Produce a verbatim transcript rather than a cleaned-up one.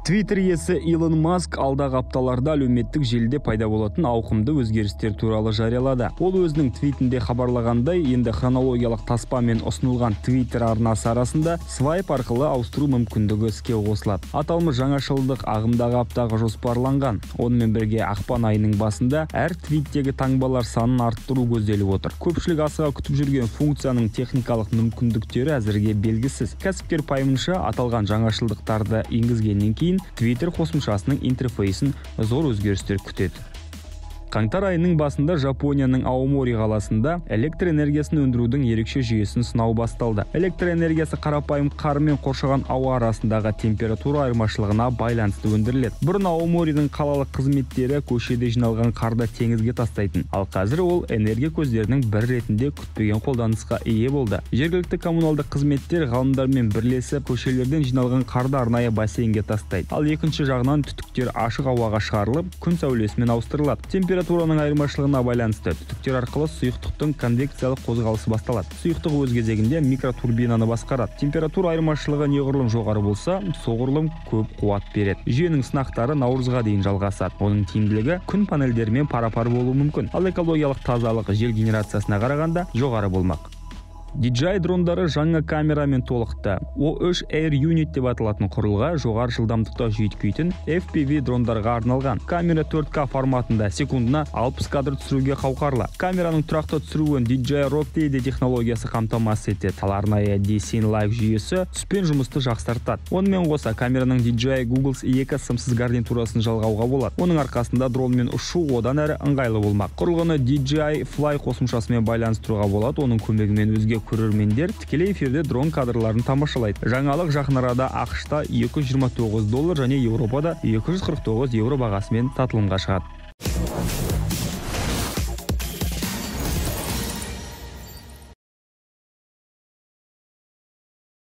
Twitter иесі Илон Маск алдағы апталарда әлеуметтік желіде пайда болатын ауқымды өзгерістер туралы жариялады. Ол өзінің твитінде хабарлағандай, енді хронологиялық таспамен ұсынылған Twitter арнасы арасында свайп арқылы ауыстыру мүмкіндігі іске қосылады. Аталмыш жаңашылдық ағымдағы аптаға жоспарланған. Онымен бірге ақпан айының басында әр твиттегі таңбалар санын арттыру көзделіп отыр. Көпшілік асыға күтіп жүрген функцияның техникалық мүмкіндіктері әзірге белгісіз. Кәсіпкер пайымынша аталған жаңашылдықтарды енгізгеннен кейін Twitter қосымшасының интерфейсін зор өзгерістер күтеді. Қаңтар айының басында Жапонияның Аомори қаласында электр энергиясын өндірудің ерекше жүйесін сынау басталды. Электр энергиясы қарапайым қар мен қоршаған ауа арасындағы температура айырмашылығына байланысты өндіріледі. Бұрын Аоморидің қалалық қызметтері көшеде жиналған қарды теңізге тастайтын. Ал қазір ол энергия көздерінің бір ретінде күтпеген қолданысқа ие болды. Жергілікті коммуналдық қызметтер ғалымдармен бірлесіп көшелерден жиналған қарды арнайы бассейнге тастайды. Ал екінші жағынан түтіктер ашық ауаға шығарылып, күн сәулесімен ауыстырылады. Температураның айырмашылығына байланысты түтіктер арқылы сұйықтықтың конвекциялық қозғалысы басталады. Сұйықтық өз кезегінде микротурбинаны басқарады. Температура айырмашылығы неғұрлым жоғары болса, соғұрлым көп қуат береді. Жүйенің сынақтары наурызға дейін жалғасады. Оның тиімділігі күн панельдерімен пара-пар болуы мүмкін. Ал экологиялық тазалық жел генерациясына қарағанда жоғары болмақ. ди джей ай дрондары жаңа камерамен толықты. о үш Air Unit деп аталатын құрылғы жоғары жылдамдықта жүйткитін эф пи ви дрондарға арналған. Камера төрт ка форматында секундына алпыс кадр түсіруге қауқарлы. Камераның тұрақты түсіруін ди джей ай Rocksteady технологиясы қамтамасыз етеді. Ал арнайы D-Scene Live жүйесі түспен жұмысты жақсартады. Онымен қоса камераның ди джей ай Google's екі сымсыз гарнитурасын жалғауға болады. Оның арқасында дронмен ұшу одан әрі ыңғайлы болмақ. Құрылғыны ди джей ай Fly қосымшасымен байланыстыруға болады. Оның көмегімен өзге көрермендер тікелей эфирде дрон кадрларын тамашалайды. Жаңалық жақын арада ақш та екі жүз жиырма тоғыз доллар және Еуропада екі жүз қырық тоғыз еуро бағасымен сатылымға шығады.